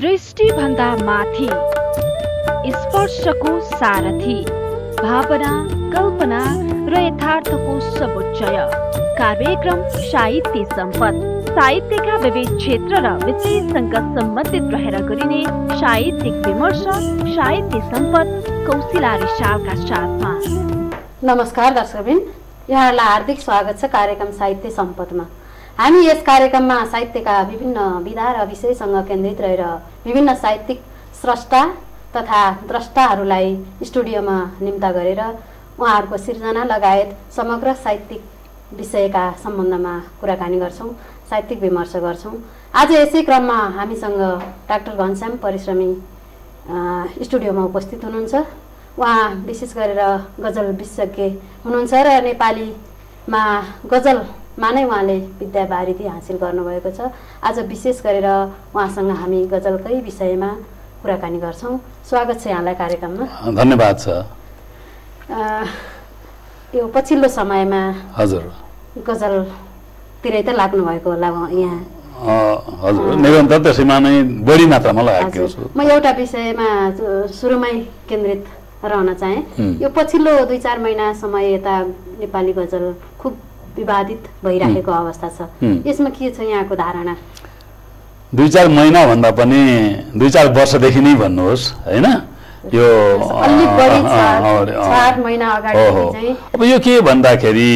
दृष्टिभन्दा माथि स्पर्शको सारथी भावना कल्पना र यथार्थको समुच्चय कार्यक्रम साहित्य सम्पद साहित्यका विविध क्षेत्र र विषयसँग सम्बन्धित रहेर गरिने साहित्यिक विमर्श साहित्य सम्पद कौशिला रिसालका साथमा। नमस्कार दर्शकबिन, यहाँहरूलाई हार्दिक स्वागत छ कार्यक्रम साहित्य सम्पदमा। हामी यस कार्यक्रममा साहित्यका विभिन्न विधा र विषयसँग केन्द्रित रहेर विभिन्न साहित्यिक स्रष्टा तथा द्रष्टाहरूलाई स्टुडियोमा निम्ता गरेर उहाँहरूको सिर्जना लगायत समग्र साहित्यिक विषयका सम्बन्धमा कुराकानी गर्छौँ, साहित्यिक विमर्श गर्छौँ। आज यसै क्रममा हामीसँग डाक्टर घनश्याम परिश्रमी स्टुडियोमा उपस्थित हुनुहुन्छ। उहाँ विशेष गरेर गजल विशेषज्ञ हुनुहुन्छ र नेपालीमा गजलमा नै उहाँले विद्यावारिधि हासिल गर्नुभएको छ। आज विशेष गरेर उहाँसँग हामी गजलकै विषयमा कुराकानी गर्छौँ। स्वागत छ यहाँलाई कार्यक्रममा। धन्यवाद छ। यो पछिल्लो समयमा हजुर गजलतिरै त लाग्नु भएको होला यहाँ। हजुर, निरन्तर त्यसैमा नै बढी मात्रामा लागेको छु। म एउटा विषयमा सुरुमै केन्द्रित रहन चाहे। यो पछिल्लो 2-4 महिनासम्म यता नेपाली गजल खुब विवादित भइरहेको अवस्था छ। यसमा के छ यहाँको धारणा? 2-4 महिना भन्दा पनि 2-4 वर्षदेखि नै भन्नुहोस्, हैन? यो अलि बढी 4 महिना अगाडि चाहिँ अब यो के भन्दाखेरि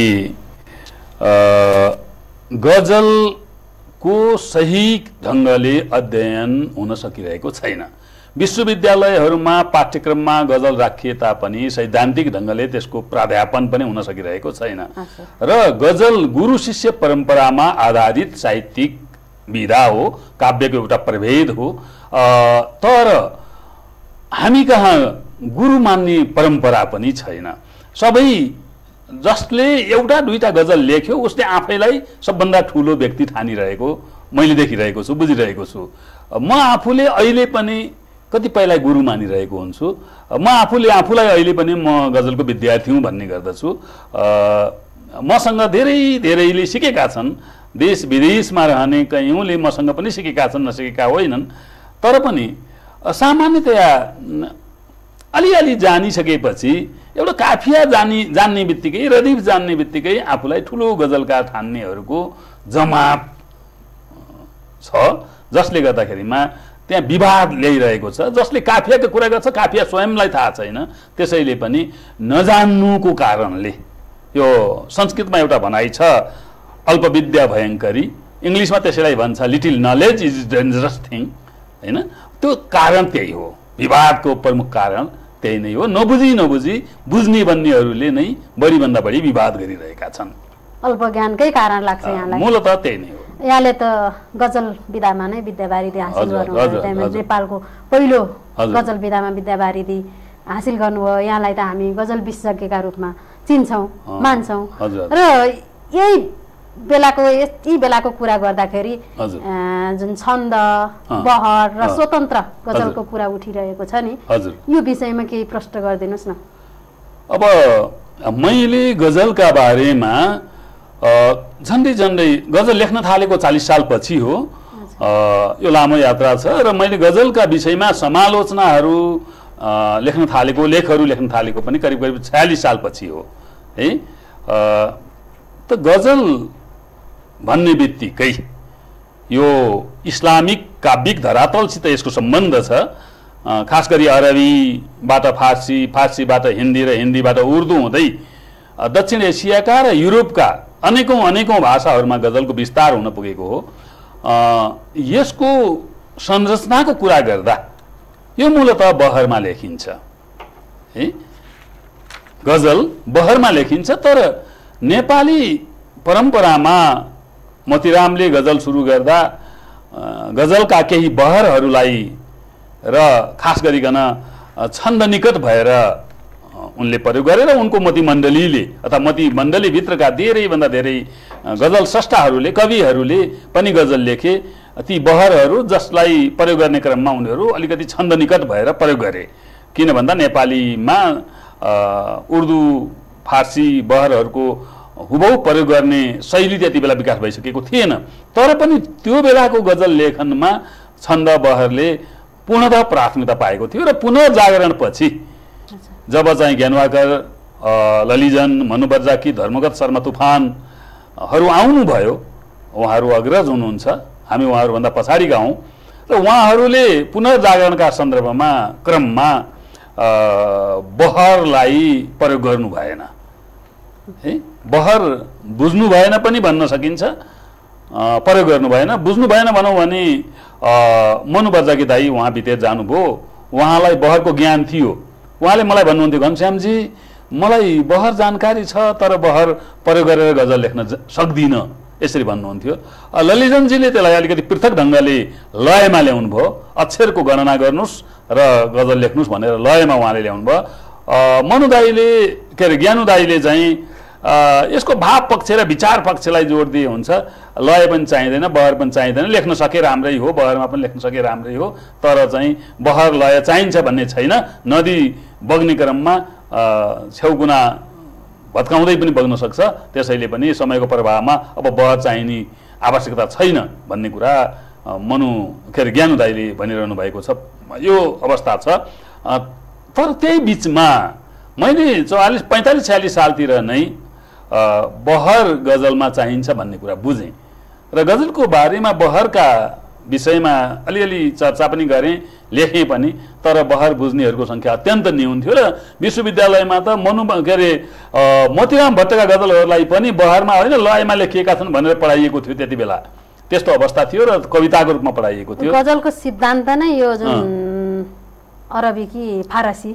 गजलको सही ढङ्गले अध्ययन हुन सकिरहेको छैन। विश्वविद्यालयहरूमा पाठ्यक्रममा गजल राखिए तापनि सैद्धान्तिक ढङ्गले त्यसको प्राध्यापन पनि हुन सकिरहेको छैन र गजल गुरु शिष्य परम्परामा आधारित साहित्यिक विधा हो, काव्यको एउटा प्रभेद हो। तर हामी कहाँ गुरु मान्ने परम्परा पनि छैन। सबै जसले एउटा दुईटा गजल लेख्यो उसले आफैलाई सबभन्दा ठुलो व्यक्ति ठानिरहेको मैले देखिरहेको छु, बुझिरहेको छु। म आफूले अहिले पनि कतिपयलाई गुरु मानिरहेको हुन्छु। म आफूलाई अहिले पनि म गजलको विद्यार्थी हुँ भन्ने गर्दछु। मसँग धेरैले सिकेका छन्, देश विदेशमा रहने कयौँले मसँग पनि सिकेका छन्, नसिकेका होइनन्। तर पनि सामान्यतया अलिअलि जानिसकेपछि एउटा काफिया जान्ने बित्तिकै, रदिफ जान्ने बित्तिकै आफूलाई ठुलो गजलकार ठान्नेहरूको जमात छ, जसले गर्दाखेरिमा त्यहाँ विवाद ल्याइरहेको छ। जसले काफियाको कुरा गर्छ काफिया स्वयंलाई थाहा छैन, त्यसैले पनि नजान्नुको कारणले। यो संस्कृतमा एउटा भनाइ छ, अल्पविद्या भयङ्करी, इङ्ग्लिसमा त्यसैलाई भन्छ little knowledge is dangerous thing, हैन? त्यो कारण त्यही हो, विवादको प्रमुख कारण त्यही नै हो। नबुझी बुझ्ने भन्नेहरूले नै बढीभन्दा बढी विवाद गरिरहेका छन्। अल्पज्ञानकै कारण लाग्छ यहाँलाई? मूलतः त्यही नै हो। यहाँले त गजल विधामा नै विद्यावारिधि हासिल गर्नुभयो, नेपालको पहिलो गजल विधामा विद्यावारिधि हासिल गर्नुभयो। यहाँलाई त हामी गजल विशेषज्ञका रूपमा चिन्छौँ, मान्छौँ र यी बेलाको कुरा गर्दाखेरि जुन छन्द बहर र स्वतन्त्र गजलको कुरा उठिरहेको छ नि, यो विषयमा केही प्रश्न गरिदिनुहोस् न। अब मैले गजलका बारेमा झन्डै गजल लेख्न थालेको 40 साल पछि हो। यो लामो यात्रा छ र मैले गजलका विषयमा समालोचनाहरू लेख्न थालेको पनि करिब 46 साल पछि हो है। त गजल भन्ने बित्तिकै यो इस्लामिक काव्यिक धरातलसित यसको सम्बन्ध छ। खास गरी अरबीबाट फारसी, फारसीबाट हिन्दी र हिन्दीबाट उर्दू हुँदै दक्षिण एसियाका र युरोपका अनेकौं भाषाहरूमा गजलको विस्तार हुन पुगेको हो। यसको संरचनाको कुरा गर्दा यो मूलतः बहरमा लेखिन्छ है। गजल बहरमा लेखिन्छ, तर नेपाली परम्परामा मोतीरामले गजल सुरु गर्दा गजलका केही बहरहरूलाई र खास गरिकन छन्द निकट भएर उनले प्रयोग गरेर उनको मतिमण्डलीले अथवा मतिमण्डलीभित्रका धेरैभन्दा धेरै गजल स्रष्टाहरूले, कविहरूले पनि गजल लेखे। ती बहरहरू जसलाई प्रयोग गर्ने क्रममा उनीहरू अलिकति छन्द निकट भएर प्रयोग गरे। किन भन्दा नेपालीमा उर्दू फारसी बहरहरूको हुबहु प्रयोग गर्ने शैली त्यति बेला विकास भइसकेको थिएन। तर पनि त्यो बेलाको गजल लेखनमा छन्द बहरले पूर्णतः प्राथमिकता पाएको थियो र पुनर्जागरणपछि जब चाहिँ ज्ञानवाकर ललिजन मनु बर्जाकी धर्मगत शर्मा तुफानहरू आउनुभयो उहाँहरू अग्रज हुनुहुन्छ हामी उहाँहरूभन्दा पछाडिका हौँ र उहाँहरूले पुनर्जागरणका सन्दर्भमा क्रममा बहरलाई प्रयोग गर्नु भएन है बहर बुझ्नु भएन पनि भन्न सकिन्छ प्रयोग गर्नु भएन बुझ्नु भएन भनौँ भने मनु बर्जाकी दाई उहाँ बितेर जानुभयो उहाँलाई बहरको ज्ञान थियो उहाँले मलाई भन्नुहुन्थ्यो घनश्यामजी मलाई बहर जानकारी छ तर बहर प्रयोग गरेर गजल लेख्न सक्दिनँ यसरी भन्नुहुन्थ्यो ललिजनजीले त्यसलाई अलिकति पृथक ढङ्गले लयमा ल्याउनु भयो अक्षरको गणना गर्नुहोस् र गजल लेख्नुहोस् भनेर लयमा उहाँले ल्याउनु भयो मनु दाईले के अरे ज्ञानु दाईले चाहिँ यसको भाव पक्ष र विचार पक्षलाई जोड दिए हुन्छ लय पनि चाहिँदैन बहर पनि चाहिँदैन लेख्न सके राम्रै हो बहरमा पनि लेख्न सके राम्रै हो तर चाहिँ बहर लय चाहिन्छ भन्ने छैन नदी बग्ने क्रममा छेउकुना भत्काउँदै पनि बग्न सक्छ त्यसैले पनि समयको प्रभावमा अब बहर चाहिने आवश्यकता छैन भन्ने कुरा मनु के अरे ज्ञानु दाईले भनिरहनु भएको छ यो अवस्था छ तर त्यही बिचमा मैले 45-46 सालतिर नै बहर गजलमा चाहिन्छ भन्ने कुरा बुझेँ र गजलको बारेमा बहरका विषयमा अलिअलि चर्चा पनि गरेँ लेखेँ पनि तर बहर बुझ्नेहरूको सङ्ख्या अत्यन्त न्यून थियो र विश्वविद्यालयमा त मनु के अरे मोतीराम भट्टका गजलहरूलाई पनि बहरमा होइन लयमा लेखिएका छन् भनेर पढाइएको थियो त्यति बेला त्यस्तो अवस्था थियो र कविताको रूपमा पढाइएको थियो गजलको सिद्धान्त नै यो जुन अरबी कि फारसी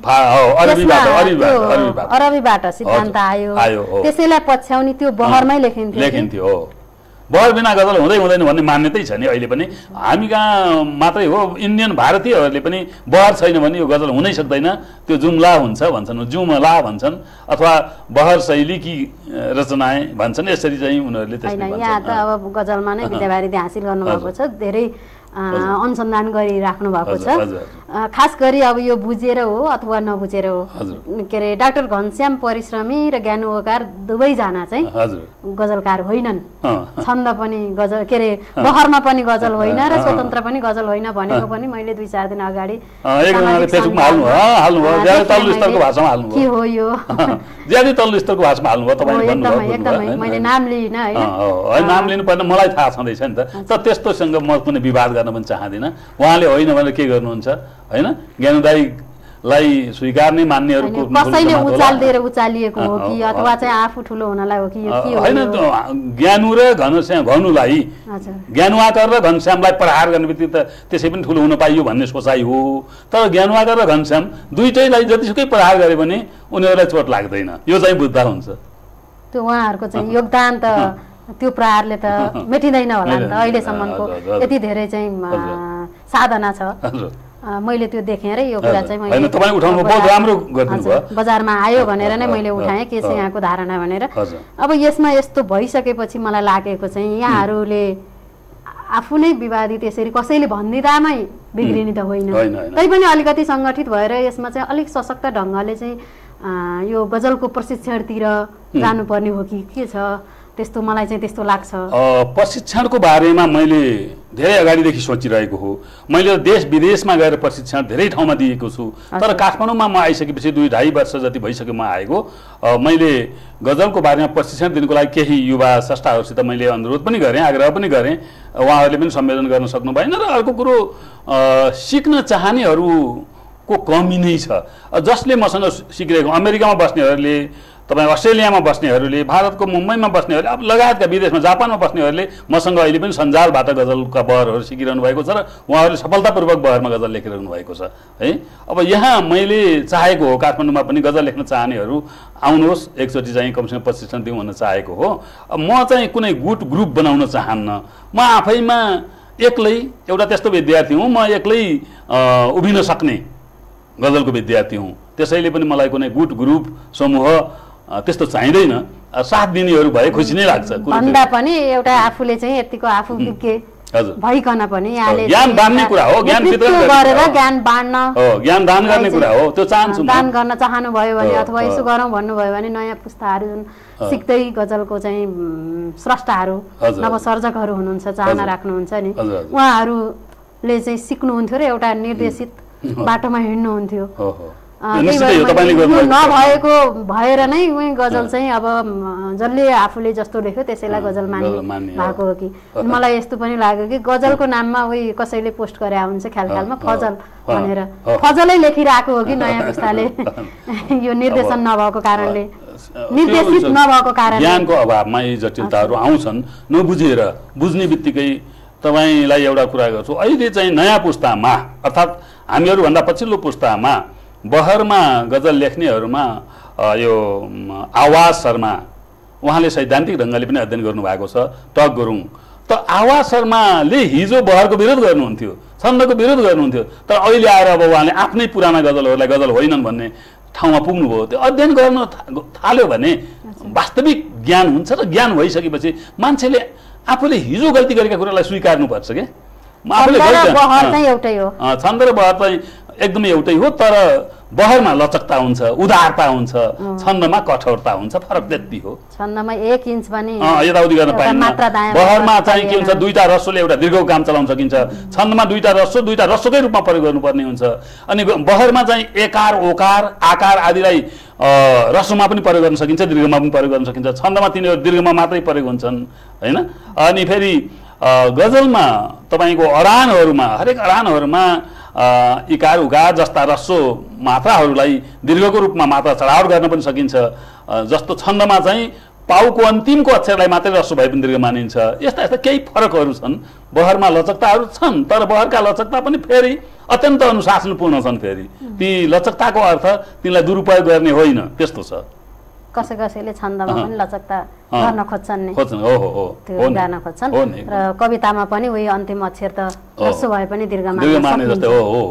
अरबीबाट सिद्धान्त आयो त्यसैलाई पछ्याउने त्यो बहरमै लेखिन्थ्यो बहर बिना गजल हुँदै हुँदैन भन्ने मान्यतै छ नि अहिले पनि हामी कहाँ मात्रै हो इन्डियन भारतीयहरूले पनि बहर छैन भने यो गजल हुनै सक्दैन त्यो जुम्ला हुन्छ भन्छन् जुमला भन्छन् अथवा बहर शैली कि रचनाए भन्छन् यसरी चाहिँ उनीहरूले त्यसरी भन्छन् यहाँ त अब गजलमा नै विद्यावारिधि हासिल गर्नुभएको छ धेरै अनुसन्धान गरिराख्नु भएको छ खास गरी अब यो बुझेर हो अथवा नबुझेर हो के अरे डाक्टर घनश्याम परिश्रमी र ज्ञानुवकार दुवैजना चाहिँ गजलकार होइनन् छन्द पनि गजल के अरे बहरमा पनि गजल होइन र स्वतन्त्र पनि गजल होइन भनेको पनि मैले 2-4 दिन अगाडि के हो यो ज्यादै तल्लो स्तरको भाषामा हाल्नुभयो तपाईले एकदमै मैले नाम लिइन हैन नाम लिनु पर्ने मलाई थाहा छँदैछ नि त त्यस्तोसँग म कुनै विवाद गर्न पनि चाहदिन उहाँले होइन भनेर के गर्नुहुन्छ हैन ज्ञानु दाईलाई स्वीकार्ने मान्नेहरुको कसैले उचाल दिएर उचालिएको हो कि अथवा चाहिँ आफू ठुलो हुनलाई हो कि यो के हो हैन ज्ञानु र घनश्याम घनुलाई ज्ञानुआकर र घनश्यामलाई प्रहार गर्ने बित्तिकै त त्यसै पनि ठुलो हुन पाइयो भन्ने सोचाइ हो तर ज्ञानुआकर र घनश्याम दुईटैलाई जतिसुकै प्रहार गरे पनि उनीहरुलाई चोट लाग्दैन यो चाहिँ बुझ्दा हुन्छ त्यो उहाँहरुको चाहिँ योगदान त त्यो प्रहारले त मेटिँदैन होला नि त अहिलेसम्मको यति धेरै चाहिँ साधना छ मैले त्यो देखेँ र यो कुरा चाहिँ मैले तपाई उठाउनु बहुत राम्रो गर्नुभयो बजारमा आयो भनेर नै मैले उठाएँ के चाहिँ यहाँको धारणा भनेर अब यसमा यस्तो भइसकेपछि मलाई लागेको चाहिँ यहाँहरूले आफू नै विवादित यसरी कसैले भन्दिदामै बिग्रिने त होइन तैपनि अलिकति संगठित भएर यसमा चाहिँ अलिक सशक्त ढङ्गले चाहिँ यो गजलको प्रशिक्षणतिर जानुपर्ने हो कि के छ त्यस्तो मलाई चाहिँ त्यस्तो लाग्छ प्रशिक्षणको बारेमा मैले धेरै अगाडिदेखि सोचिरहेको हो मैले देश विदेशमा गएर प्रशिक्षण धेरै ठाउँमा दिएको छु तर काठमाडौँमा म आइसकेपछि 2-2.5 वर्ष जति भइसक्यो म आएको मैले गजलको बारेमा प्रशिक्षण दिनको लागि केही युवा संस्थाहरूसित मैले अनुरोध पनि गरेँ आग्रह पनि गरेँ उहाँहरूले पनि संवेदन गर्न सक्नु भएन र अर्को कुरो सिक्न चाहनेहरूको कमी नै छ जसले मसँग सिकिरहेको अमेरिकामा बस्नेहरूले तपाईँ अस्ट्रेलियामा बस्नेहरूले भारतको मुम्बईमा बस्नेहरूले अब लगायतका विदेशमा जापानमा बस्नेहरूले मसँग अहिले पनि सञ्जालबाट गजलका बहरहरू सिकिरहनु भएको छ र उहाँहरूले सफलतापूर्वक बहरमा गजल लेखिरहनु भएको छ है अब यहाँ मैले चाहेको हो काठमाडौँमा पनि गजल लेख्न चाहनेहरू आउनुहोस् एकचोटि चाहिँ कमसेकम प्रशिक्षण दिउँ भन्न चाहेको हो म चाहिँ कुनै गुट ग्रुप बनाउन चाहन्न म आफैमा एक्लै एउटा त्यस्तो विद्यार्थी हुँ म एक्लै उभिन सक्ने गजलको विद्यार्थी हुँ त्यसैले पनि मलाई कुनै गुट ग्रुप समूह त्यस्तो चाहिँदैन साथ दिनेहरू भए खुसी नै लाग्छ भन्दा पनि एउटा आफूले चाहिँ यतिको आफू के भइकन पनि यहाँले ज्ञान बाँड्ने कुरा हो ज्ञान वितरण गरेर ज्ञान बाँड्न हो ज्ञान दान गर्ने कुरा हो त्यो चाहन्छु दान गर्न चाहनु भयो भने अथवा यसो गरौँ भन्नुभयो भने नयाँ पुस्ताहरू जुन सिक्दै गजलको चाहिँ स्रष्टाहरू नवसर्जकहरू हुनुहुन्छ चाहना राख्नुहुन्छ नि उहाँहरू ले चाहिँ सिक्नुहुन्थ्यो र एउटा निर्देशित बाटोमा हिँड्नुहुन्थ्यो। नभएको भएर नै उही गजल चाहिँ अब जसले आफूले जस्तो लेख्यो त्यसैलाई गजल मान्ने भएको हो कि मलाई यस्तो पनि लाग्यो कि गजलको नाममा उही कसैले पोस्ट गरे हुन्छ ख्यालमा फजल भनेर फजलै लेखिरहेको हो कि नयाँ पुस्ताले यो निर्देशन नभएको कारणले निर्देशित नभएको कारणले ज्ञानको अभावमा यी जटिलताहरू आउँछन् नबुझेर बुझ्ने बित्तिकै तपाईलाई एउटा कुरा गर्छु अहिले चाहिँ नयाँ पुस्तामा अर्थात् हामीहरूभन्दा पछिल्लो पुस्तामा बहरमा गजल लेख्नेहरूमा यो आवाज शर्मा उहाँले सैद्धान्तिक ढङ्गले पनि अध्ययन गर्नुभएको छ टक गुरुङ त आवाज शर्माले हिजो बहरको विरोध गर्नुहुन्थ्यो छन्दको विरोध गर्नुहुन्थ्यो तर अहिले आएर अब उहाँले आफ्नै पुराना गजलहरूलाई गजल होइनन् भन्ने ठाउँमा पुग्नुभयो त्यो अध्ययन गर्न थाल्यो भने वास्तविक ज्ञान हुन्छ र ज्ञान भइसकेपछि मान्छेले आफूले हिजो गल्ती गरेका कुरालाई स्वीकार्नुपर्छ के छन्द र बहर चाहिँ एकदमै एउटै हो तर बहरमा लचकता हुन्छ उदारता हुन्छ छन्दमा कठोरता हुन्छ फरक त्यति हो छन्दमा 1 इन्च पनि यताउति गर्न पाइन्न बहरमा चाहिँ के हुन्छ दुईटा रस्वले एउटा दीर्घको काम चलाउन सकिन्छ छन्दमा दुईटा रस्वकै रूपमा प्रयोग गर्नुपर्ने हुन्छ अनि बहरमा चाहिँ एकार ओकार आकार आदिलाई रस्वमा पनि प्रयोग गर्न सकिन्छ दीर्घमा पनि प्रयोग गर्न सकिन्छ छन्दमा तिनीहरू दीर्घमा मात्रै प्रयोग हुन्छन् हैन अनि फेरि गजलमा तपाईको अडानहरुमा हरेक अडानहरुमा इकार उकार जस्ता रस्व मात्राहरूलाई दीर्घको रूपमा मात्रा चढावट गर्न पनि सकिन्छ जस्तो छन्दमा चाहिँ पाउको अन्तिमको अक्षरलाई मात्रै रस्व भए पनि दीर्घ मानिन्छ यस्ता यस्ता केही फरकहरू छन् बहरमा लचकताहरू छन् तर बहरका लचकता पनि फेरि अत्यन्त अनुशासनपूर्ण छन् फेरि ती लचकताको अर्थ तिनलाई दुरुपयोग गर्ने होइन त्यस्तो छ कसैले छन्दमा पनि लचकता गर्न खोज्छन् नि त्यो गान खोज्छन् र कवितामा पनि उही अन्तिम अक्षर त रस्व भए पनि दीर्घ माने जस्तै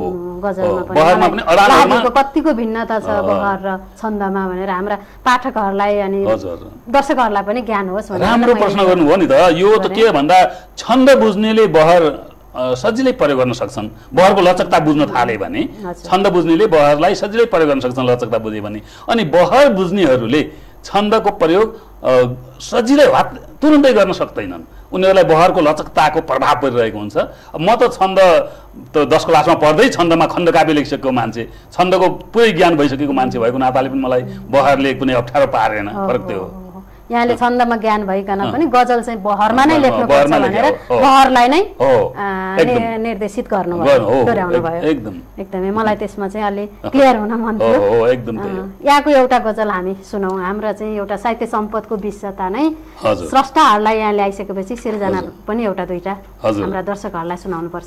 गजलमा पनि कतिको भिन्नता छ बहर र छन्दमा भनेर हाम्रा पाठकहरूलाई अनि दर्शकहरूलाई पनि ज्ञान होस् भनेर राम्रो प्रश्न गर्नुभयो नि त यो त के भन्दा छन्द बुझ्नेले बहर सजिलै प्रयोग गर्न सक्छन् बहरको लचकता बुझ्न थाले भने छन्द बुझ्नेले बहरलाई सजिलै प्रयोग गर्न सक्छन् लचकता बुझे भने अनि बहर बुझ्नेहरूले छन्दको प्रयोग सजिलै तुरुन्तै गर्न सक्दैनन् उनीहरूलाई बहरको लचकताको प्रभाव परिरहेको हुन्छ म त छन्द त 10 क्लासमा पढ्दै छन्दमा खण्डकाव्य लेखिसकेको मान्छे छन्दको पुरै ज्ञान भइसकेको मान्छे भएको नाताले पनि मलाई बहरले कुनै अप्ठ्यारो पारेन फरक त्यो हो यहाँले छन्दमा ज्ञान भइकन पनि गजल चाहिँ बहरमा नै लेख्नुपर्छ भनेर बहरलाई नै निर्देशित गर्नुभयो दोहोर्याउनु भयो एकदमै मलाई त्यसमा चाहिँ अलि क्लियर हुन मन थियो यहाँको एउटा गजल हामी सुनौँ हाम्रो चाहिँ एउटा साहित्य सम्पदको विशेषता नै स्रष्टाहरूलाई यहाँ ल्याइसकेपछि सिर्जना पनि एउटा दुईटा हाम्रा दर्शकहरूलाई सुनाउनु पर्छ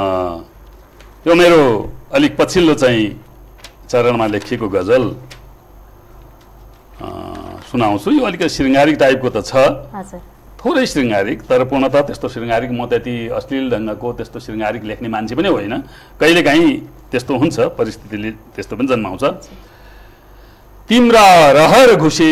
यो मेरो अलिक पछिल्लो चाहिँ चरणमा लेखिएको गजल सुनाउँछु यो अलिकति श्रृङ्गारिक टाइपको त छ थोरै श्रृङ्गारिक तर पूर्णतः त्यस्तो श्रृङ्गारिक म त्यति अश्लील ढङ्गको त्यस्तो श्रृङ्गारिक लेख्ने मान्छे पनि होइन कहिलेकाहीँ त्यस्तो हुन्छ परिस्थितिले त्यस्तो पनि जन्माउँछ तिम्रा रहर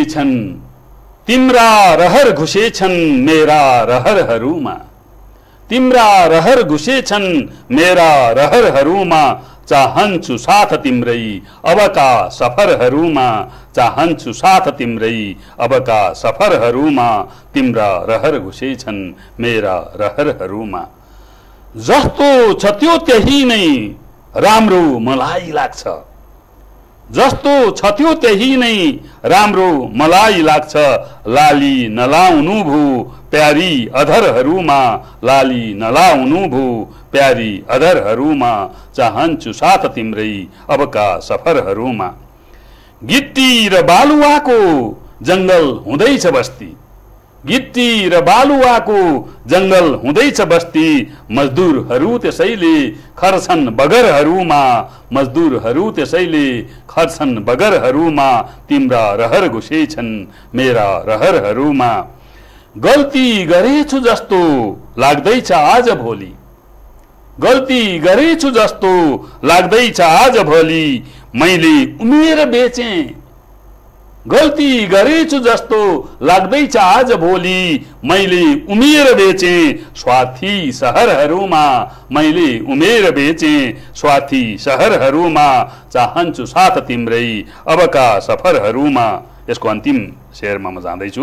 घुसेछन् मेरा रहरहरूमा तिम्रा रहर घुसेछन् मेरा रहरहरूमा चाहन्छु साथ तिम्रै अबका सफरहरूमा चाहन्छु साथ तिम्रै अबका सफरहरूमा तिम्रा रहर घुसेछन् मेरा रहरहरूमा जस्तो छ त्यो त्यही नै राम्रो मलाई लाग्छ जस्तो छ त्यो त्यही नै राम्रो मलाई लाग्छ लाली नलाउनु भो प्यारी अधरहरूमा लाली नलाउनु भो प्यारी अधरहरूमा चाहन्छु साथ तिम्रै अबका सफरहरूमा गिट्टी र बालुवाको जंगल हुँदैछ बस्ती गिट्टी र बालुवाको जंगल हुँदैछ बस्ती मजदुरहरू त्यसैले खर्छन् बगरहरूमा मजदुरहरू त्यसैले खर्छन् बगरहरूमा तिम्रा रहर घुसेछन् मेरा रहरहरूमा गल्ती गरेछु जस्तो लाग्दैछ आज भोलि गल्ती गरेछु जस्तो लाग्दैछ आज भोलि मैले उमेर बेचे गल्ती गरेछु जस्तो लाग्दैछ आज भोलि मैले उमेर बेचे स्वार्थी शहरहरूमा मैले उमेर बेचे स्वार्थी शहरहरूमा चाहन्छु साथ तिम्रै अबका सफरहरूमा यसको अन्तिम शेरमा म जाँदैछु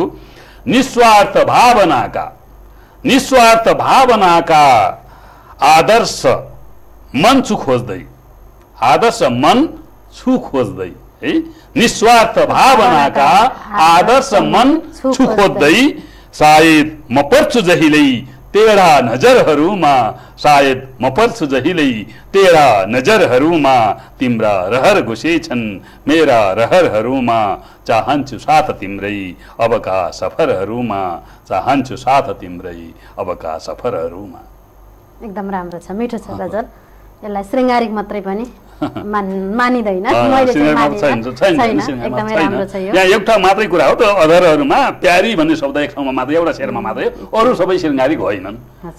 निस्वार्थ भावनाका आदर्श मन छु खोज्दै, आदर्श मन छु खोज्दै है, निस्वार्थ भावनाका आदर्श मन छु खोज्दै, सायद म पर्छु जहिल्यै तेरा नजरहरूमा, सायद म पर्छु जहिल्यै तेरा नजरहरूमा, तिम्रा रहर घुसेछन् मेरा रहरहरूमा, चाहन्छु साथ तिम्रै अबका सफरहरूमा, चाहन्छु साथ तिम्रै अबका सफरहरूमा। एकदम राम्रो छ, मिठो छ गजल। यसलाई श्रृङ्गारिक मात्रै पनि मानिँदैन, मैले चाहिँ मानिदिनँ। एकदमै राम्रो छ यो। यहाँ एउटा मात्रै कुरा हो, त्यो अधरहरूमा प्यारी भन्ने शब्द एक ठाउँमा मात्रै, एउटा शेरमा मात्रै, अरू सबै श्रृङ्गारिक होइनन्।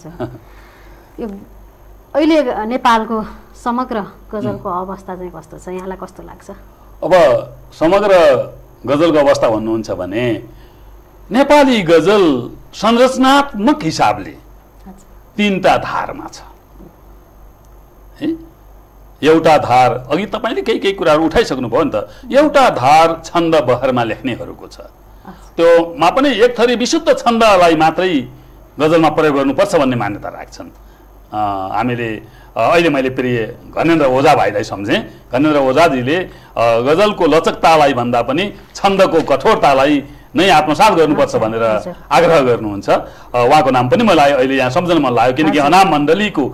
यो अहिले नेपालको समग्र गजलको अवस्था चाहिँ कस्तो छ, यहाँलाई कस्तो लाग्छ? अब समग्र गजलको अवस्था भन्नुहुन्छ भने नेपाली गजल संरचनात्मक हिसाबले तीनटा धारमा छ है। एउटा धार, अघि तपाईँले केही कुराहरू उठाइसक्नुभयो नि त, एउटा धार छन्द बहरमा लेख्नेहरूको छ, त्योमा पनि एक थरी विशुद्ध छन्दलाई मात्रै गजलमा प्रयोग गर्नुपर्छ भन्ने मान्यता राख्छन्। हामीले अहिले मैले प्रिय घनेन्द्र ओझा भाइलाई सम्झेँ। घनेन्द्र ओझाजीले गजलको लचकतालाई भन्दा पनि छन्दको कठोरतालाई नै आत्मसात गर्नुपर्छ भनेर आग्रह गर्नुहुन्छ। उहाँको नाम पनि मलाई अहिले यहाँ सम्झन मन लाग्यो, किनकि अनाम मण्डलीको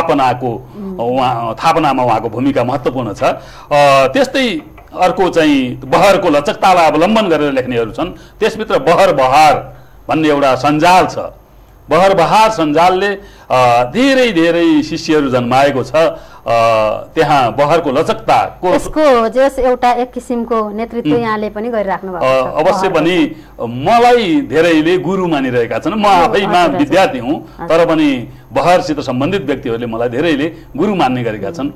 स्थापनामा उहाँको भूमिका महत्त्वपूर्ण छ। त्यस्तै अर्को चाहिँ बहरको लचकतालाई अवलम्बन गरेर लेख्नेहरू छन्। त्यसभित्र बहर बहार भन्ने एउटा सञ्जाल छ। बहर बहार सञ्जालले धेरै धेरै शिष्यहरू जन्माएको छ। त्यहाँ बहरको लचकताको यसको जस एउटा एक किसिमको नेतृत्व यहाँले पनि गरिराख्नु भएको छ। अवश्य पनि मलाई धेरैले गुरु मानिरहेका छन्। म आफैमा विद्यार्थी हुँ, तर पनि बहरसित सम्बन्धित व्यक्तिहरूले मलाई धेरैले गुरु मान्ने गरेका छन्।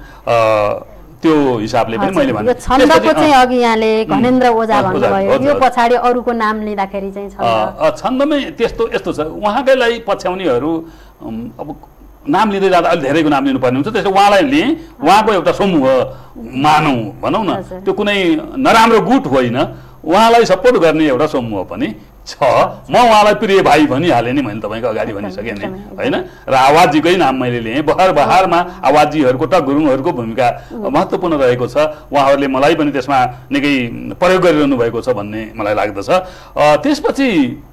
त्यो हिसाबले पनि मैले भने छन्दको चाहिँ अघि यहाँले घनेन्द्र ओझा भन्नुभयो, यो पछाडि अरूको नाम लिँदाखेरि चाहिँ छन्दमै त्यस्तो यस्तो छ। उहाँकैलाई पछ्याउनेहरू अब नाम लिँदै जाँदा अलिक धेरैको नाम लिनुपर्ने हुन्छ। त्यसले उहाँलाई लिएँ, उहाँको एउटा समूह मानौँ भनौँ न, त्यो कुनै नराम्रो गुट होइन, उहाँलाई सपोर्ट गर्ने एउटा समूह पनि छ। म उहाँलाई प्रिय भाइ भनिहालेँ नि, मैले तपाईँको अगाडि भनिसकेँ नि होइन। र आवाजजीकै नाम मैले लिएँ। बहर बहारमा आवाजजीहरूको टक गुरुङहरूको भूमिका महत्त्वपूर्ण रहेको छ। उहाँहरूले मलाई पनि त्यसमा निकै प्रयोग गरिरहनु भएको छ भन्ने मलाई लाग्दछ। त्यसपछि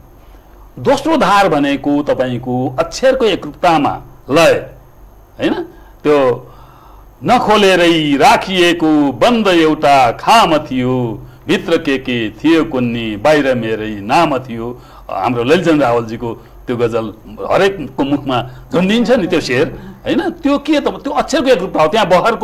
दोस्रो धार भनेको तपाईँको अक्षरको एकरूपतामा लय होइन, त्यो नखोलेरै राखिएको बन्द एउटा खाम थियो, भित्र के थियो कुन्नी बाहिर मेरै नाम थियो। हाम्रो ललितचन्द्र रावलजीको त्यो गजल हरेकको मुखमा झुन्डिन्छ नि त्यो शेर होइन। त्यो के त, त्यो अक्षरको एकरूपता हो। त्यहाँ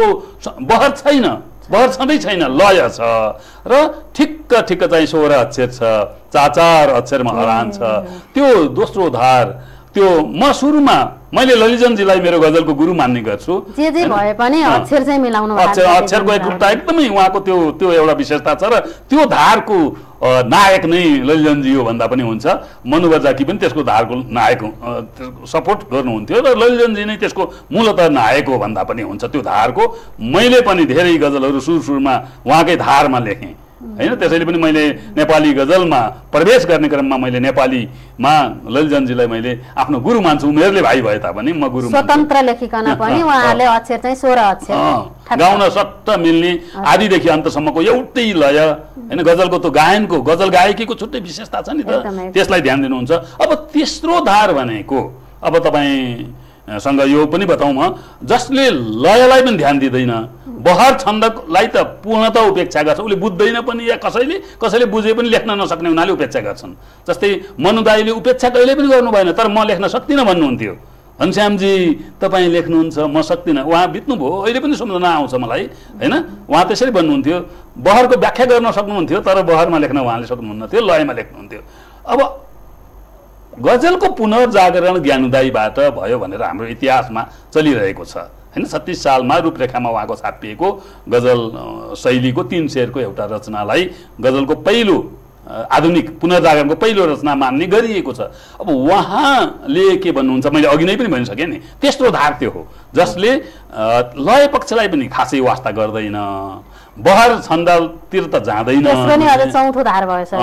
बहर छैन, बहर छँदै छैन, लय छ र ठिक्क चाहिँ 16 अक्षर छ, 4 अक्षरमा हरान छ। त्यो दोस्रो धार, त्यो म सुरुमा मैले ललितचन्द्रजीलाई मेरो गजलको गुरु मान्ने गर्छु। जे भए पनि अक्षर चाहिँ मिलाउनु, अक्षरको एकरूपता एकदमै उहाँको त्यो एउटा विशेषता छ। र त्यो धारको नायक नै ललितचन्द्रजी हो भन्दा पनि हुन्छ। मनोहर जाकी पनि त्यसको धारको नायक सपोर्ट गर्नुहुन्थ्यो र ललितचन्द्रजी नै त्यसको मूलतः नायक हो भन्दा पनि हुन्छ। त्यो धारको मैले पनि धेरै गजलहरू सुरुमा उहाँकै धारमा लेखेँ होइन। त्यसैले पनि मैले नेपाली गजलमा प्रवेश गर्ने क्रममा मैले नेपालीमा ललितचन्द्रजीलाई मैले आफ्नो गुरु मान्छु। उमेरले भाइ भए तापनि म गुरु मान्छु। स्वतन्त्र लेखिकन पनि उहाँले अक्षर चाहिँ 16 अक्षर गाउन सट्ट मिल्ने, आदिदेखि अन्तसम्मको एउटै लय होइन। गजलको त्यो गायनको, गजल गायकीको छुट्टै विशेषता छ नि त, त्यसलाई ध्यान दिनुहुन्छ। अब तेस्रो धार भनेको अब तपाईँसँग यो पनि बताउँ म, जसले लयलाई पनि ध्यान दिँदैन, बहर छन्दलाई त पूर्णतः उपेक्षा गर्छ, उसले बुझ्दैन पनि, या कसैले बुझे पनि लेख्न नसक्ने हुनाले उपेक्षा गर्छन्। जस्तै मनुदाईले उपेक्षा कहिले पनि गर्नु भएन, तर म लेख्न सक्दिनँ भन्नुहुन्थ्यो। घनश्यामजी तपाईँ लेख्नुहुन्छ, म सक्दिनँ। उहाँ बित्नुभयो, अहिले पनि सम्झना आउँछ मलाई होइन। उहाँ त्यसरी भन्नुहुन्थ्यो, बहरको व्याख्या गर्न सक्नुहुन्थ्यो तर बहरमा लेख्न उहाँले सक्नुहुन्न थियो, लयमा लेख्नुहुन्थ्यो। अब गजलको पुनर्जागरण ज्ञानुदाईबाट भयो भनेर हाम्रो इतिहासमा चलिरहेको छ होइन। 36 सालमा रूपरेखामा उहाँको छापिएको गजल शैलीको 3 शेरको एउटा रचनालाई गजलको पहिलो आधुनिक पुनर्जागरणको पहिलो रचना मान्ने गरिएको छ। अब उहाँले के भन्नुहुन्छ, मैले अघि नै पनि भनिसकेँ नि, तेस्रो धार त्यो हो जसले लय पक्षलाई पनि खासै वास्ता गर्दैन, बहर छन्दतिर त जाँदैन। चौथो धार भयो सर।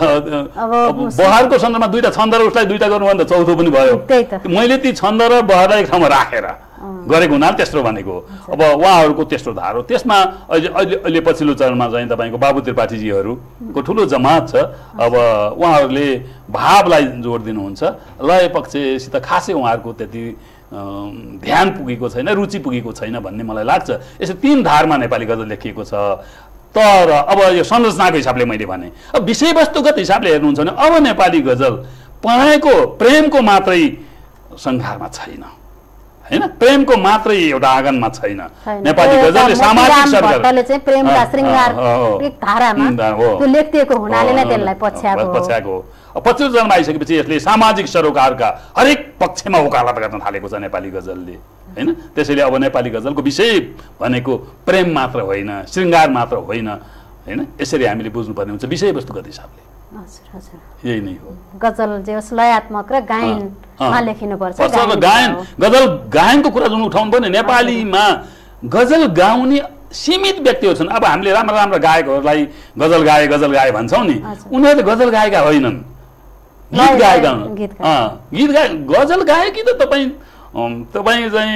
अब बहरको छन्दमा 2टा छन्द र उसलाई 2टा गर्नु भने त चौथो पनि भयो। मैले ती छन्द र बहरलाई एक ठाउँमा राखेर गरेको हुनाले त्यस्तो भनेको। अब उहाँहरूको त्यस्तो धार हो। त्यसमा अहिले पछिल्लो चरणमा चाहिँ तपाईँको बाबु त्रिपाठीजीहरूको ठुलो जमात छ। अब उहाँहरूले भावलाई जोड दिनुहुन्छ, लय पक्षसित खासै उहाँहरूको त्यति ध्यान पुगेको छैन, रुचि पुगेको छैन भन्ने मलाई लाग्छ। यसो 3 धारमा नेपाली गजल लेखिएको छ। तर अब यो संरचनाको हिसाबले मैले भने, अब विषयवस्तुगत हिसाबले हेर्नुहुन्छ भने अब नेपाली गजल पढाएको प्रेमको मात्रै सङ्घारमा छैन, हैन, प्रेमको मात्रै एउटा आँगनमा छैन। नेपाली गजलले सामाजिक सरकारले चाहिँ प्रेमका श्रृंगारिक धारामा त्यो लेखिएको हुनाले नै त्यसलाई पछ्याएको। पछिल्लो जन्म आइसकेपछि यसले सामाजिक सरोकारका हरेक पक्षमा वकालत गर्न थालेको छ नेपाली गजलले, हैन। त्यसैले अब नेपाली गजलको विषय भनेको प्रेम मात्र होइन, श्रृंगार मात्र होइन, हैन। यसरी हामीले बुझ्नुपर्ने हुन्छ विषयवस्तुगत हिसाबले। हजुर हजुर, यही नै हो। गजल जे लयात्मक र गायनमा लेखिनुपर्छ। गजल गायनको कुरा जुन उठाउनु पर्ने, नेपालीमा गजल गाउने सीमित व्यक्तिहरू छन्। अब हामीले राम्रा राम्रा गायकहरूलाई गजल गाए भन्छौँ नि, उनीहरूले गजल गाएका होइनन्, गीत गाएका हुन्। गीत गाए गजल गाएकी त तपाईँ चाहिँ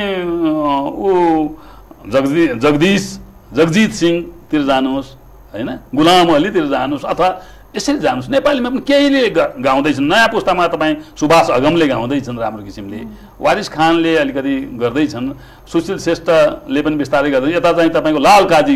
जगजित सिंहतिर जानुहोस्, हैन, गुलाम अलीतिर जानुहोस्, अथवा यसरी जानुहोस्। नेपालीमा पनि केहीले गाउँदैछन्। नयाँ पुस्तामा तपाईँ सुभाष अगमले गाउँदैछन् राम्रो किसिमले, वारिस खानले अलिकति गर्दैछन्, सुशील श्रेष्ठले पनि बिस्तारै गर्दै। यता चाहिँ तपाईँको लालकाजी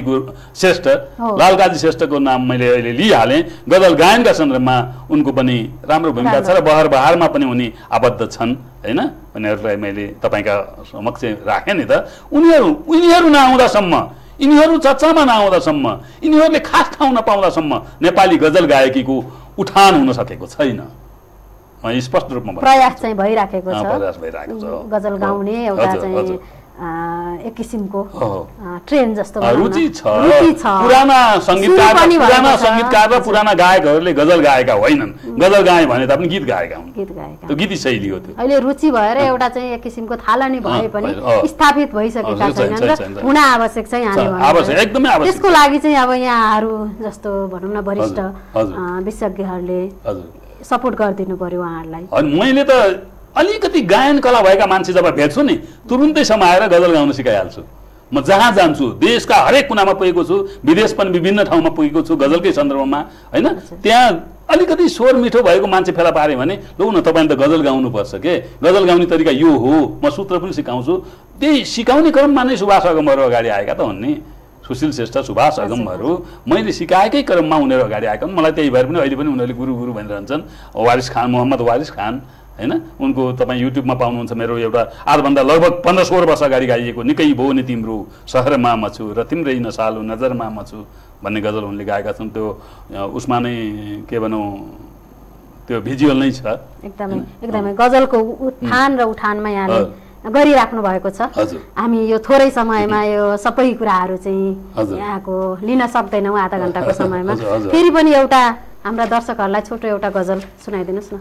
श्रेष्ठको नाम मैले अहिले लिइहालेँ। गजल गायनका सन्दर्भमा उनको पनि राम्रो भूमिका छ र बहर बहारमा पनि उनी आबद्ध छन्, हैन। उनीहरूलाई मैले तपाईँका समक्ष राखेँ नि त। उनीहरू नआउँदासम्म, यिनीहरू चर्चामा नआउँदासम्म, यिनीहरूले खास ठाउँ नपाउँदासम्म नेपाली गजल गायकीको उठान हुन सकेको छैन। स्पष्ट रूपमा प्रयास चाहिँ भइराखेको छ। गजल गाउने एउटा चाहिँ एक किसिमको ट्रेन जस्तो रुचि छ। पुराना संगीतकार र पुराना गायकहरूले गजल गाएका होइनन्, गजल गाए भने तापनि गीत गाएका हुन्। त्यो गीती शैली हो। त्यो अहिले रुचि भएर एउटा चाहिँ एक किसिमको थालनी भए पनि स्थापित भइसकेका छैनन् र हुन आवश्यक छ। एकदमै आवश्यक। त्यसको लागि चाहिँ अब यहाँहरू जस्तो भनौँ न वरिष्ठ विशेषज्ञहरूले सपोर्ट गरिदिनु पर्यो उहाँहरूलाई। मैले त अलिकति गायन कला भएका मान्छे जब भेट्छु नि, तुरुन्तै समाएर गजल गाउन सिकाइहाल्छु। म जहाँ जान्छु, देशका हरेक कुनामा पुगेको छु, विदेश पनि विभिन्न ठाउँमा पुगेको छु गजलकै सन्दर्भमा, हैन। त्यहाँ अलिकति स्वर मिठो भएको मान्छे फेला पारे भने लौ न तपाईँले त गजल गाउनुपर्छ के, गजल गाउने तरिका यो हो, म सूत्र पनि सिकाउँछु। त्यही सिकाउने क्रममा नै सुभाष अगमहरू अगाडि आएका त हुन् नि। सुशील श्रेष्ठ, सुभाष अगमहरू मैले सिकाएकै क्रममा उनीहरू अगाडि आएका हुन्। मलाई त्यही भएर पनि अहिले पनि उनीहरूले गुरु भनिरहन्छन्। वारिस खान, मोहम्मद वारिस खान, हैन। उनको तपाईँ युट्युबमा पाउनुहुन्छ। मेरो एउटा आजभन्दा लगभग 15-16 वर्ष अगाडि गाइएको निकै भो नि तिम्रो सहरमा म छु र तिम्रै नसालु नजरमा म छु भन्ने गजल उनले गाएका छन्। त्यो उसमा नै के भनौँ, त्यो भिजुअल नै छ। एकदमै गजलको उत्थान र उठानमा यहाँले गरिराख्नु भएको छ। हामी यो थोरै समयमा यो सबै कुराहरू चाहिँ यहाँको लिन सक्दैनौँ आधा घण्टाको समयमा। फेरि पनि एउटा हाम्रा दर्शकहरूलाई छोटो एउटा गजल सुनाइदिनुहोस् न।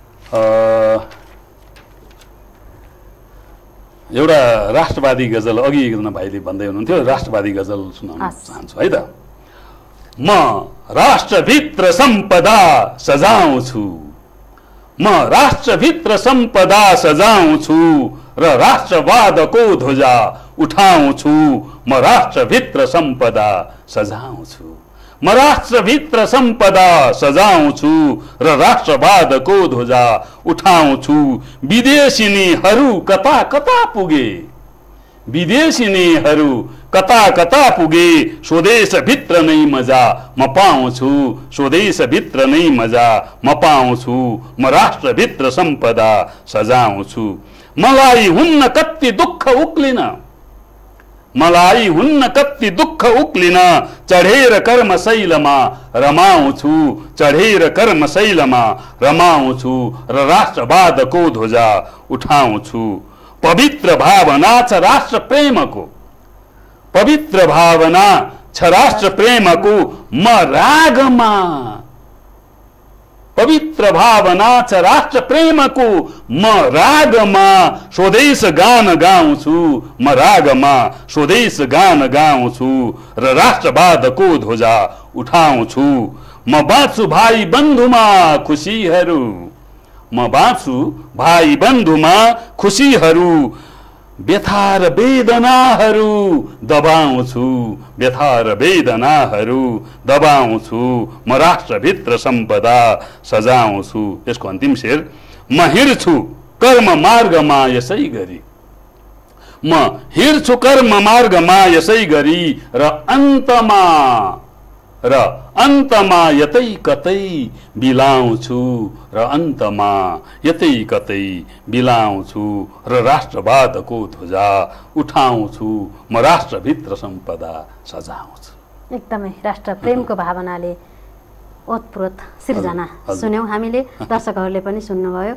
एउटा राष्ट्रवादी गजल अघि एकजना भाइले भन्दै हुनुहुन्थ्यो, राष्ट्रवादी गजल सुनाउन चाहन्छु है त। म राष्ट्रभित्र सम्पदा सजाउँछु, म राष्ट्रभित्र सम्पदा सजाउँछु र राष्ट्रवादको ध्वजा उठाउँछु। म राष्ट्रभित्र सम्पदा सजाउँछु, म राष्ट्रभित्र सम्पदा सजाउँछु र राष्ट्रवादको ध्वजा उठाउँछु। विदेशिनीहरू कता कता पुगे, विदेशिनीहरू कता कता पुगे, स्वदेशभित्र नै मजा म पाउँछु, स्वदेशभित्र नै मजा म पाउँछु। म राष्ट्रभित्र सम्पदा सजाउँछु। मलाई हुन्न कति दुःख उक्लिन, मलाई हुन्न कति दुःख उक्लिन, चढेर कर्मशैलमा रमाउँछु, चढेर कर्मशैलमा रमाउँछु र राष्ट्रवादको ध्वजा उठाउँछु। पवित्र भावना छ राष्ट्र प्रेमको, पवित्र भावना छ राष्ट्र प्रेमको म रागमा, पवित्र भावना छ राष्ट्र प्रेमको म रागमा स्वदेश गान गाउँछु, म रागमा स्वदेश गान गाउँछु र राष्ट्रवादको ध्वजा उठाउँछु। म बाँच्छु भाइ बन्धुमा खुसीहरू, म बाँच्छु भाइ बन्धुमा खुसीहरू व्यथा र वेदनाहरू दबाउँछु, व्यथा र वेदनाहरू दबाउँछु, म राष्ट्रभित्र सम्पदा सजाउँछु। यसको अन्तिम शेर, म हिँड्छु कर्म मार्गमा यसै गरी, म हिँड्छु कर्म मार्गमा यसै गरी, र अन्तमा यतै कतै बिलाउँछु, र अन्तमा यतै कतै बिलाउँछु, र राष्ट्रवादको ध्वजा उठाउँछु, म राष्ट्रभित्र सम्पदा सजाउँछु। एकदमै राष्ट्र प्रेमको भावनाले ओतप्रोत सिर्जना सुन्यौँ हामीले, दर्शकहरूले पनि सुन्नुभयो।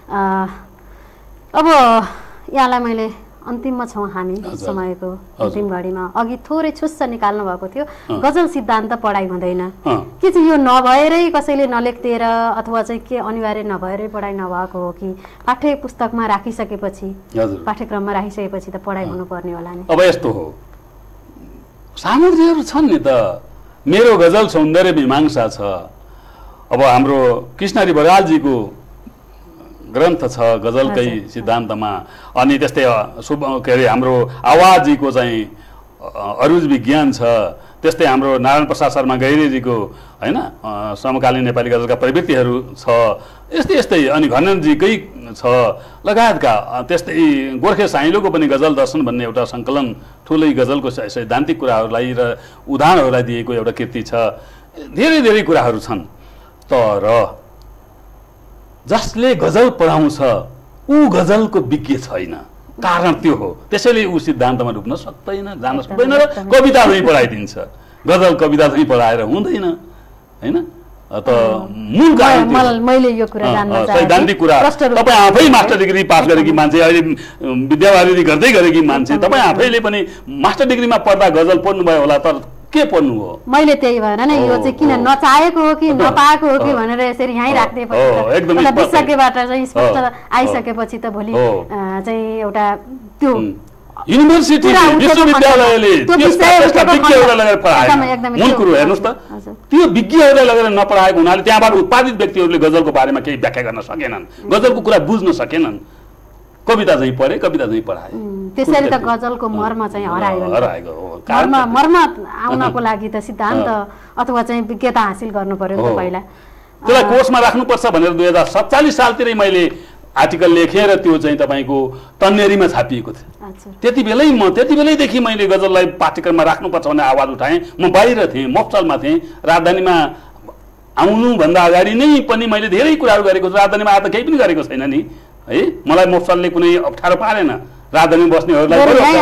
अब यहाँलाई मैले अन्तिममा छौँ हामी समयको अन्तिम घडीमा, अघि थोरै छुस्स निकाल्नु भएको थियो, गजल सिद्धान्त पढाइ हुँदैन के चाहिँ यो नभएरै कसैले नलेख्दिएर अथवा चाहिँ के अनिवार्य नभएरै पढाइ नभएको हो कि पाठ्य पुस्तकमा राखिसकेपछि पाठ्यक्रममा राखिसकेपछि त पढाइ हुनुपर्ने होला नि? अब यस्तो हो, सामग्रीहरू छन् नि त। मेरो गजल सौन्दर्य मीमांसा छ, अब हाम्रो कृष्णहरि बरालजीको ग्रन्थ छ गजलकै सिद्धान्तमा, अनि त्यस्तै के अरे हाम्रो आवाजजीको चाहिँ अरुज विज्ञान छ, त्यस्तै हाम्रो नारायण प्रसाद शर्मा गैरेजीको हैन समकालीन नेपाली गजलका प्रवृत्तिहरू छ, यस्तै यस्तै, अनि घननजीकै छ लगायतका, त्यस्तै गोर्खे साइलोको पनि गजल दर्शन भन्ने एउटा सङ्कलन ठुलै गजलको सैद्धान्तिक कुराहरूलाई र उदाहरणहरूलाई दिएको एउटा कृति छ। धेरै धेरै कुराहरू छन्, तर जसले गजल पढाउँछ ऊ गजलको विज्ञ छैन, कारण त्यो हो। त्यसैले ऊ सिद्धान्तमा डुब्न सक्दैन, जान सक्दैन, र कविता पनि पढाइदिन्छ। गजल कविता पनि पढाएर हुँदैन हैन। त मूल कारण मैले यो कुरा जान्न चाहे, सैद्धान्तिक कुरा। तपाईँ आफै मास्टर डिग्री पास गरेकी मान्छे, अहिले विद्यावारिधि गर्दै गरेकी मान्छे, तपाईँ आफैले पनि मास्टर डिग्रीमा पढ्दा गजल पढ्नुभयो होला, तर के पढ्नु हो? मैले त्यही भएर नै यो चाहिँ किन नचाहेको हो कि नपाएको हो कि भनेर यसरी यहीँ राख्दिएपछि विषयबाट चाहिँ स्पष्ट आइसकेपछि त भोलि चाहिँ एउटा त्यो युनिभर्सिटी विश्वविद्यालयले मूल कुरो हेर्नुहोस् त, त्यो विज्ञहरूलाई लगेर नपढाएको हुनाले त्यहाँबाट उत्पादित व्यक्तिहरूले गजलको बारेमा केही व्याख्या गर्न सकेनन्, गजलको कुरा बुझ्न सकेनन्। कविता चाहिँ पढे, कविता चाहिँ पढाए, त्यसैले त गजलको मर्म चाहिँ हराएको हो। मर्म आउनको लागि त सिद्धान्त अथवा चाहिँ विज्ञता हासिल गर्नु पर्यो नि त पहिला। त्यसलाई कोर्समा राख्नुपर्छ भनेर 2047 सालतिरै मैले आर्टिकल लेखेँ र त्यो चाहिँ तपाईँको तन्नेरीमा छापिएको थियो। त्यति बेलैदेखि मैले गजललाई पाठ्यक्रममा राख्नुपर्छ भन्ने आवाज उठाएँ। म बाहिर थिएँ, मफसलमा थिएँ, राजधानीमा आउनुभन्दा अगाडि नै पनि मैले धेरै कुराहरू गरेको छु। राजधानीमा आएर त केही पनि गरेको छैन नि है। मलाई मफसलले कुनै अप्ठ्यारो पारेन, राजधानी बस्नेहरूलाई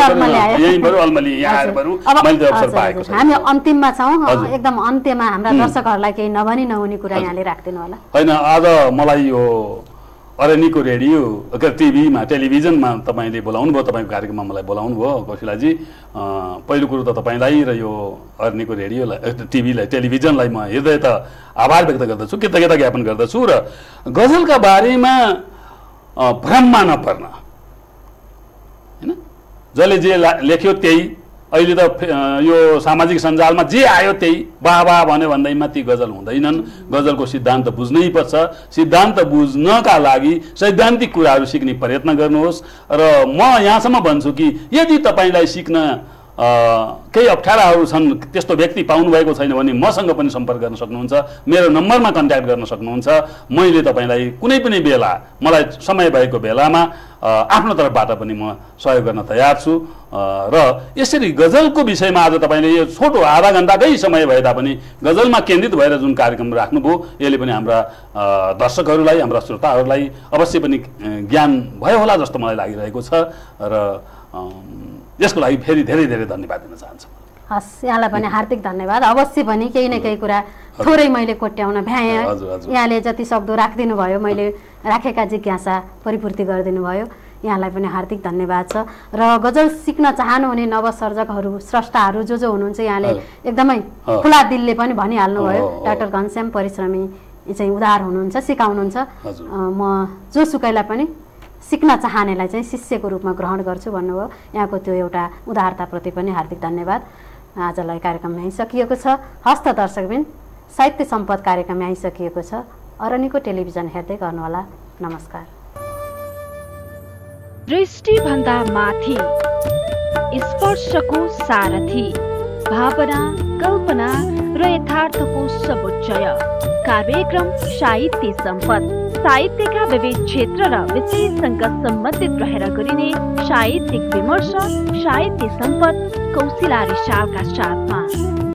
हामी अन्तिममा छौँ, एकदम अन्त्यमा हाम्रा दर्शकहरूलाई केही नभनी नहुने कुरा यहाँले राख्दिनु होला। होइन, आज मलाई यो अरनिको रेडियो टिभीमा टेलिभिजनमा तपाईँले बोलाउनु भयो, तपाईँको कार्यक्रममा मलाई बोलाउनु भयो कोशिलाजी। पहिलो कुरो त तपाईँलाई र यो अरनिको रेडियोलाई टिभीलाई टेलिभिजनलाई म हृदय त आभार व्यक्त गर्दछु, कृतज्ञता ज्ञापन गर्दछु। र गजलका बारेमा भ्रममा नपर्न हैन, जसले जे लेख्यो त्यही, अहिले त यो सामाजिक सञ्जालमा जे आयो त्यही वाह वाह भन्यो भन्दैमा ती गजल हुँदैनन्। गजलको सिद्धान्त बुझ्नै पर्छ। सिद्धान्त बुझ्नका लागि सैद्धान्तिक कुराहरू सिक्ने प्रयत्न गर्नुहोस्। र म यहाँसम्म भन्छु कि यदि तपाईँलाई सिक्न केही अप्ठ्याराहरू छन्, त्यस्तो व्यक्ति पाउनुभएको छैन भने मसँग पनि सम्पर्क गर्न सक्नुहुन्छ, मेरो नम्बरमा कन्ट्याक्ट गर्न सक्नुहुन्छ। मैले तपाईँलाई कुनै पनि बेला, मलाई समय भएको बेलामा आफ्नो तर्फबाट पनि म सहयोग गर्न तयार छु। र यसरी गजलको विषयमा आज तपाईँले यो छोटो आधा घन्टाकै समय भए तापनि गजलमा केन्द्रित भएर जुन कार्यक्रम राख्नुभयो, यसले पनि हाम्रा दर्शकहरूलाई, हाम्रा श्रोताहरूलाई अवश्य पनि ज्ञान भयो होला जस्तो मलाई लागिरहेको छ। र यसको लागि फेरि धेरै धेरै धन्यवाद दिन चाहन्छु। हस्, यहाँलाई पनि हार्दिक धन्यवाद। अवश्य पनि केही न केही कुरा थोरै मैले कोट्याउन भ्याएँ, यहाँले जति सक्दो राखिदिनु भयो, मैले राखेका जिज्ञासा परिपूर्ति गरिदिनु भयो, यहाँलाई पनि हार्दिक धन्यवाद छ। र गजल सिक्न चाहनुहुने नवसर्जकहरू, स्रष्टाहरू जो हुनुहुन्छ, यहाँले एकदमै खुला दिलले पनि भनिहाल्नु भयो। डाक्टर घनश्याम परिश्रमी चाहिँ उदार हुनुहुन्छ, सिकाउनुहुन्छ। म जो सुकैलाई पनि सिक्न चाहनेलाई चाहिँ शिष्यको रूपमा ग्रहण गर्छु भन्नुभयो। यहाँको त्यो एउटा उदारताप्रति पनि हार्दिक धन्यवाद। आजलाई कार्यक्रम यहीँ सकिएको छ। हस्त दर्शकबिन, साहित्य सम्पद कार्यक्रम यहीँ सकिएको छ। अरनिको टेलिभिजन हेर्दै गर्नुहोला। नमस्कार। दृष्टिभन्दा माथि स्पर्शको सारथी भावना कल्पना र यथार्थको समुच्चय कार्यक्रम साहित्य सम्पद साहित्यका विविध क्षेत्र र विषयसँग सम्बन्धित रहेर गरिने साहित्यिक विमर्श साहित्य सम्पद कौशिला रिसालका साथमा